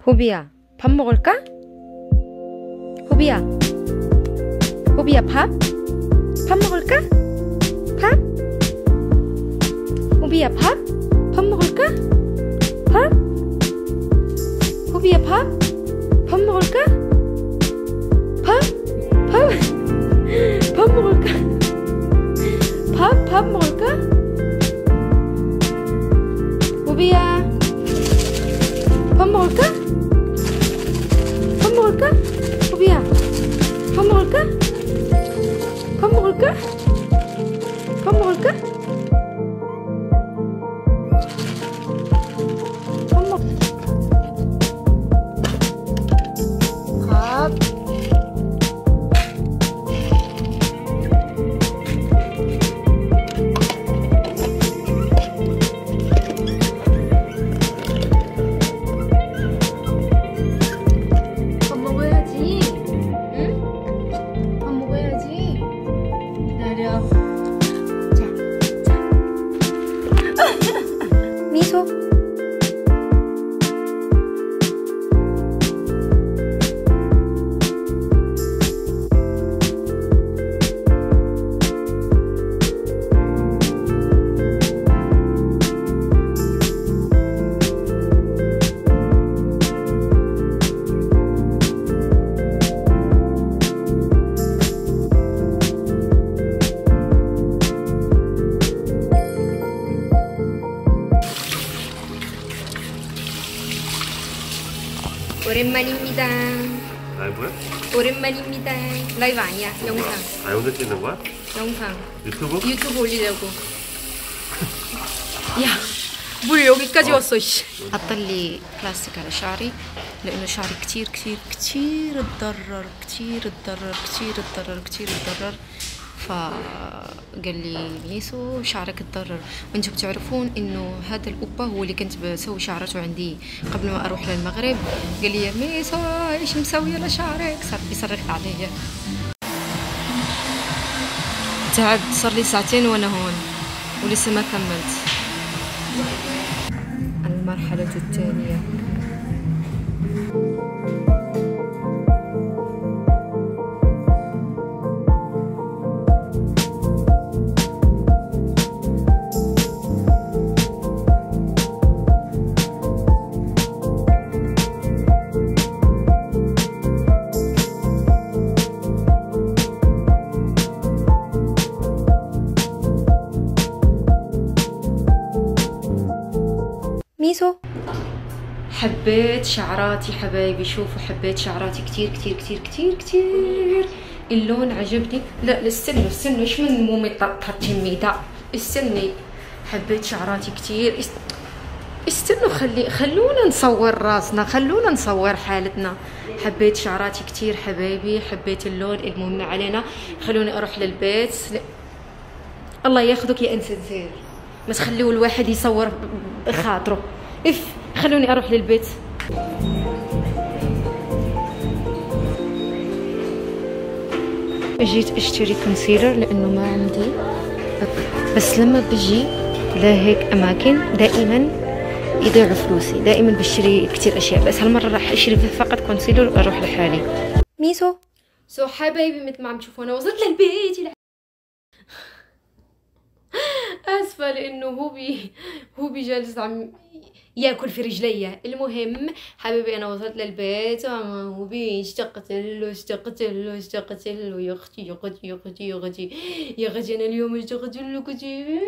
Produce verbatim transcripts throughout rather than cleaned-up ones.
호비야, 밥 먹을까? 호비야, 호비야 밥? 밥 먹을까? 밥? 호비야 밥? 밥 먹을까? 밥? 호비야 밥? 밥 먹을까? 밥? 밥? 밥 먹을까? 밥? 밥 먹을까? 호비야 밥 먹을까? 밥 먹을까? 호비야 밥 먹을까? 밥 먹을까? 밥 먹을까? 밥 먹... 밥 미소 오랜만입니다. 라이브야? 오랜만입니다. 라이브 아니야, 영상. 아, 영상 찍는 거야? 영상. 유튜브? 유튜브 올리려고. 야, 물 여기까지 어. 왔어. حطلي بلاستيك على شعري لانه شعري كتير كتير كتير اتضرر كتير اتضرر كتير اتضرر كتير اتضرر فقال لي ميسو شعرك اتضرر. وانتم بتعرفون انه هذا الأوبا هو اللي كنت بسوي شعرته عندي قبل ما اروح للمغرب. قال لي يا ميسو ايش مسويه لشعرك؟ صار بيصرخ علي. تعبت، صار لي ساعتين وانا هون ولسه ما كملت. المرحلة الثانية. ميسو حبيت شعراتي حبايبي، شوفوا حبيت شعراتي كتير كتير كتير كتير كتير. اللون عجبني. لا لا استنوا استنوا، ايش من مومي تحطين ميدا؟ استني، حبيت شعراتي كتير. است... استنوا خلي خلونا نصور راسنا، خلونا نصور حالتنا. حبيت شعراتي كتير حبايبي، حبيت اللون المهم علينا. خلوني اروح للبيت. ل... الله ياخذك يا انسان زير، ما تخليوا الواحد يصور بخاطره. اف خلوني اروح للبيت. جيت اشتري كونسيلر لانه ما عندي، بس لما بجي لهيك اماكن دائما يضيعوا فلوسي، دائما بشتري كتير اشياء، بس هالمره راح اشتري فقط كونسيلر واروح لحالي. ميسو سو حبايبي مثل ما عم تشوفوا انا وصلت للبيت. اسفه لانه هو بي هو بجالس عم ياكل في رجليا. المهم حبيبي انا وصلت للبيت. هو بي اشتقت له اشتقت له اشتقت له يا اختي يا اختي يا اختي يا اختي يا اختي انا اليوم اشتقت له كثير.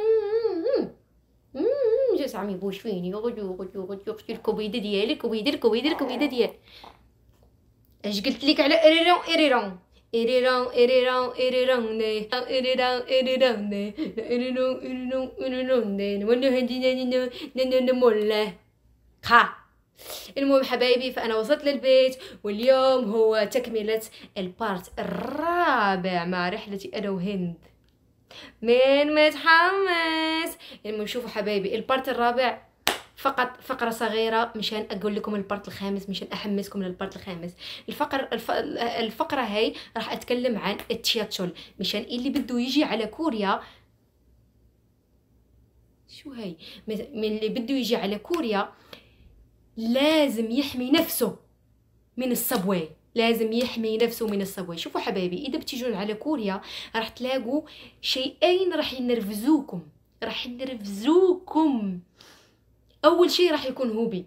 جالس عم يبوش فيني يا اختي يا اختي يا اختي يا اختي. الكبيده ديالي الكبيده الكبيده الكبيده ديالي. اش قلت لك على اريرون اريرون إيريرون إيريرون إيريرون دي إيريرون إيريرون دي إيريرون إيريرون إيريرون دي وأنا هندي نن نن نمولة خا. المهم حبايبي فأنا وصلت للبيت، واليوم هو تكملة البارت الرابع مع رحلتي أنا وهند. مين متحمس؟ المهم شوفوا حبايبي البارت الرابع فقط فقرة صغيرة مشان أقول لكم البارت الخامس، مشان أحمسكم للبارت الخامس. الفقر الف... الفقرة هاي راح أتكلم عن التياتشول، مشان اللي بده يجي على كوريا. شو هاي؟ من اللي بده يجي على كوريا لازم يحمي نفسه من الصبواي، لازم يحمي نفسه من الصبواي. شوفوا حبايبي، اذا بتيجون على كوريا راح تلاقوا شيئين راح ينرفزوكم، راح ينرفزوكم. اول شيء راح يكون هوبي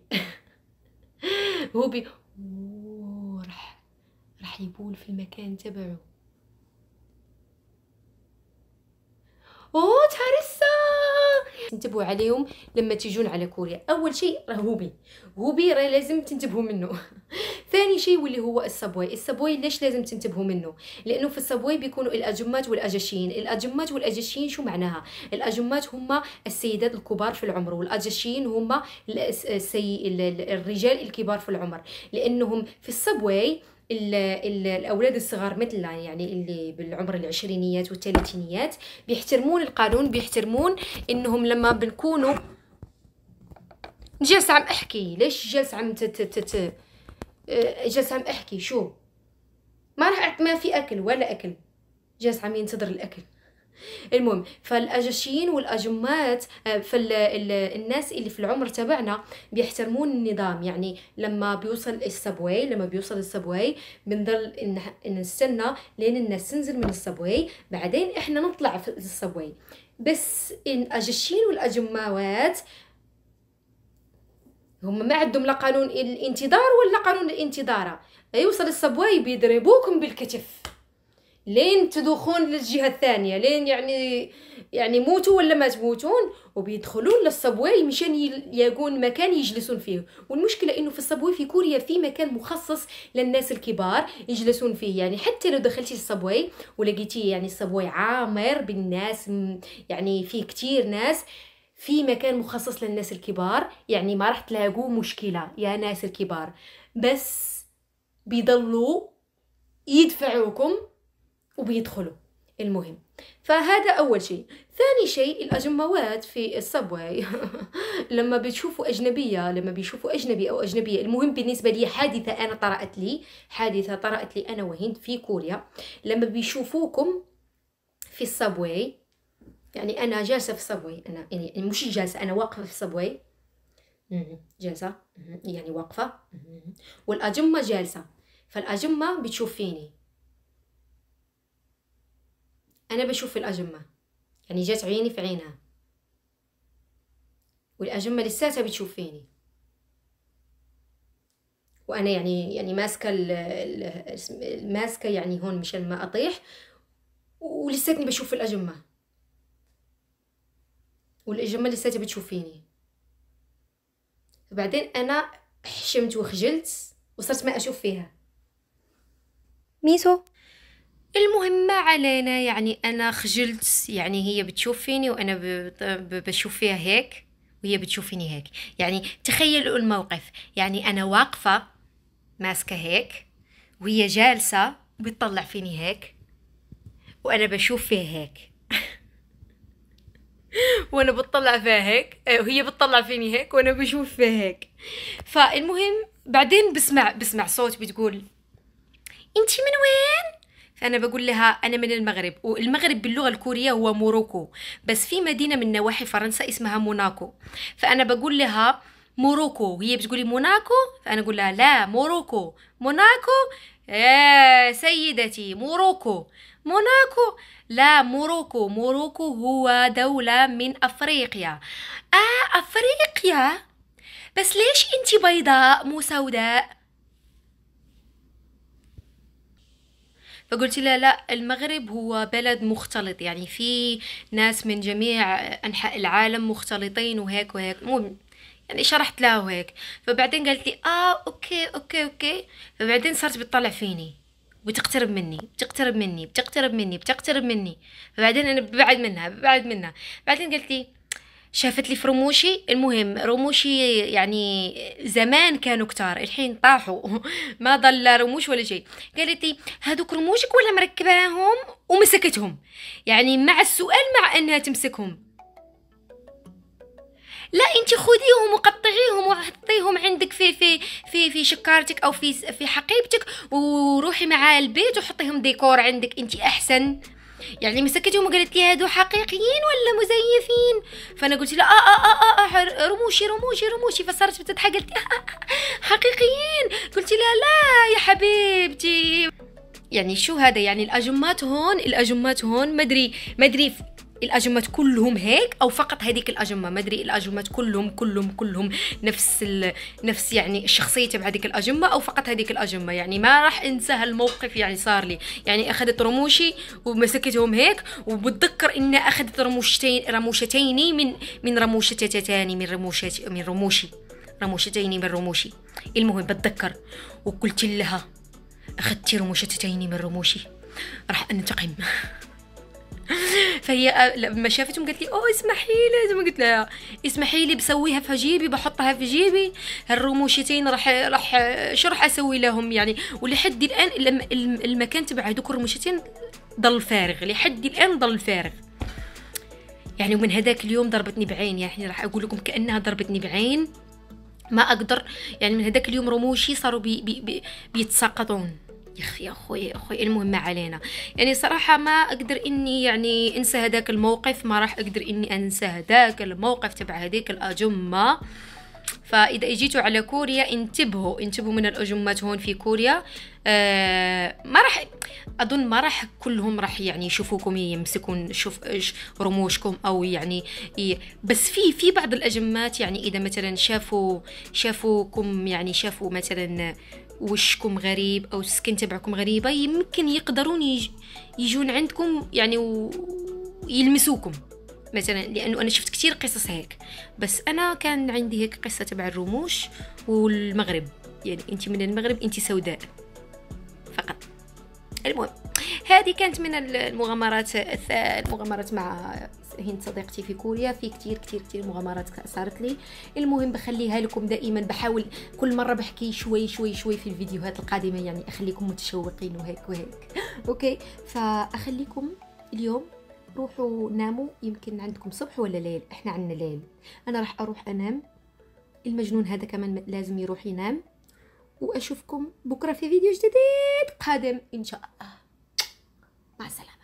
هوبي راح راح يبول في المكان تبعه. اوه تهرسا، انتبهوا عليهم لما تيجون على كوريا. اول شيء راه هوبي، هوبي راه لازم تنتبهوا منه. ثاني شيء واللي هو الصبواي. الصبواي ليش لازم تنتبهوا منه؟ لانه في الصبواي بيكونوا الاجمات والاجاشين. الاجمات والاجاشين شو معناها؟ الاجمات هم السيدات الكبار في العمر، والاجاشين هم السي... الرجال الكبار في العمر، لانهم في الصبواي ال ال الاولاد الصغار مثلنا، يعني اللي بالعمر العشرينيات والثلاثينيات، بيحترمون القانون، بيحترمون انهم لما بنكونوا جالسه عم احكي. ليش جالسه عم تت جالسه عم احكي؟ شو ما راح، ما في اكل ولا اكل، جالس عم ينتظر الاكل. المهم، فالاجاشين والاجمات، فالناس اللي في العمر تبعنا بيحترمون النظام. يعني لما بيوصل السبواي لما بيوصل السبواي بنضل نستنى لين الناس تنزل من السبواي، بعدين احنا نطلع في السبواي. بس الاجاشين والاجماوات هم ما عندهم لا قانون الانتظار ولا قانون الانتظار. يوصل السبواي بيضربوكم بالكتف لين تدوخون للجهه الثانيه، لين يعني يعني موتوا ولا ما تموتون، وبيدخلون للصبواي مشان يلاقون مكان يجلسون فيه. والمشكله انه في الصبواي في كوريا في مكان مخصص للناس الكبار يجلسون فيه. يعني حتى لو دخلتي الصبواي ولقيتيه يعني الصبواي عامر بالناس، يعني فيه كتير ناس، في مكان مخصص للناس الكبار، يعني ما راح تلاقوا مشكله يا ناس الكبار، بس بيضلوا يدفعوكم وبيدخلوا. المهم، فهذا اول شيء. ثاني شيء، الاجموات في الصبواي لما بتشوفوا اجنبيه لما بيشوفوا اجنبي او اجنبيه، المهم بالنسبه لي حادثه انا طرأت لي حادثه طرأت لي انا وهند في كوريا. لما بيشوفوكم في الصبواي، يعني انا جالسه في الصبواي، انا يعني مش جالسه، انا واقفه في الصبواي، جالسه يعني واقفه، والاجمه جالسه، فالاجمه بتشوف فيني، انا بشوف الأجمة، يعني جات عيني في عينها، والأجمة لساتها بتشوف فيني، وانا يعني يعني ماسكه ماسكه يعني هون مشان ما اطيح، ولساتني بشوف الأجمة، والأجمة لساتها بتشوف فيني. بعدين انا حشمت وخجلت وصرت ما اشوف فيها. ميسو، المهم ما علينا، يعني انا خجلت، يعني هي بتشوف فيني وانا بشوف فيها هيك، وهي بتشوف فيني هيك. يعني تخيلوا الموقف، يعني انا واقفه ماسكه هيك، وهي جالسه بتطلع فيني هيك، وانا بشوف فيها هيك وانا بتطلع فيها هيك، وهي بتطلع فيني هيك، وانا بشوف فيها هيك. فالمهم بعدين بسمع بسمع صوت بتقول انتي من وين؟ فأنا بقول لها أنا من المغرب، والمغرب باللغة الكورية هو موروكو، بس في مدينة من نواحي فرنسا اسمها موناكو. فأنا بقول لها موروكو، وهي بتقولي موناكو، فأنا أقول لها لا موروكو. موناكو يا سيدتي، موروكو موناكو لا موروكو. موروكو هو دولة من أفريقيا. آه أفريقيا، بس ليش أنتي بيضاء مو سوداء؟ فقلت لها لا، المغرب هو بلد مختلط، يعني في ناس من جميع أنحاء العالم مختلطين وهيك وهيك، مو يعني شرحت لها وهيك. فبعدين قالت لي اه اوكي اوكي اوكي. فبعدين صارت بتطلع فيني، بتقترب مني بتقترب مني بتقترب مني بتقترب مني فبعدين انا ببعد منها ببعد منها. بعدين قالت لي، شافت لي في رموشي، المهم رموشي يعني زمان كانوا كتار، الحين طاحوا ما ضل رموش ولا شيء. قالت لي هذوك رموشك ولا مركباهم؟ ومسكتهم، يعني مع السؤال مع انها تمسكهم. لا انت خذيهم وقطعيهم وحطيهم عندك في في في في شكارتك او في في حقيبتك، وروحي مع البيت وحطيهم ديكور عندك انت احسن. يعني مسكتهم وقالت لي هادو حقيقيين ولا مزيفين؟ فانا قلت لها اه اه اه, آه رموشي رموشي رموشي. فصارت بتضحك قالت لي آه آه حقيقيين. قلت لها لا يا حبيبتي. يعني شو هذا؟ يعني الاجمات هون الاجمات هون مدري مدري الاجمات كلهم هيك او فقط هذيك الاجمه، ما ادري الاجمات كلهم كلهم كلهم نفس ال... نفس يعني الشخصيه تبع هذيك الاجمه او فقط هذيك الاجمه. يعني ما راح انسى هالموقف يعني صار لي. يعني اخذت رموشي ومسكتهم هيك، وبتذكر ان اخذت رموشتين رموشتين من من رموشتين من رموشات من رموشي رموشتين من رموشي. المهم بتذكر وقلت لها اخذتي رموشتين من رموشي راح انتقم. فهي لما شافتهم قالت لي اوه اسمحي لي. قلت لها اسمحي لي بسويها في جيبي، بحطها في جيبي. هالرموشتين راح راح شو راح اسوي لهم يعني؟ ولحد الان المكان تبع هذوك الرموشتين ضل فارغ، لحد الان ضل فارغ يعني. ومن هذاك اليوم ضربتني بعين، يعني راح اقول لكم كانها ضربتني بعين. ما اقدر يعني من هذاك اليوم رموشي صاروا بي بي بي بيتساقطون. يا اخي يا اخوي يا اخوي المهم ما علينا. يعني صراحه ما اقدر اني يعني انسى هذاك الموقف، ما راح اقدر اني انسى هذاك الموقف تبع هذيك الاجمه. فاذا اجيتوا على كوريا انتبهوا انتبهوا من الاجمات هون في كوريا. آه ما راح اظن ما راح كلهم راح يعني يشوفوكم يمسكون شوف رموشكم او يعني بس في في بعض الاجمات يعني اذا مثلا شافوا شافوكم يعني شافوا مثلا وشكم غريب او السكن تبعكم غريبه، يمكن يقدرون يج... يجون عندكم يعني ويلمسوكم مثلا. لانه انا شفت كتير قصص هيك، بس انا كان عندي هيك قصه تبع الرموش والمغرب. يعني انت من المغرب انت سوداء فقط. المهم هذه كانت من المغامرات المغامرات مع هند صديقتي في كوريا. في كتير كتير كتير مغامرات صارت لي. المهم بخليها لكم دائما، بحاول كل مره بحكي شوي شوي شوي في الفيديوهات القادمه، يعني اخليكم متشوقين وهيك وهيك. اوكي فاخليكم اليوم روحوا ناموا. يمكن عندكم صبح ولا ليل، احنا عندنا ليل. انا راح اروح انام، المجنون هذا كمان لازم يروح ينام، واشوفكم بكره في فيديو جديد قادم ان شاء الله. مع السلامه.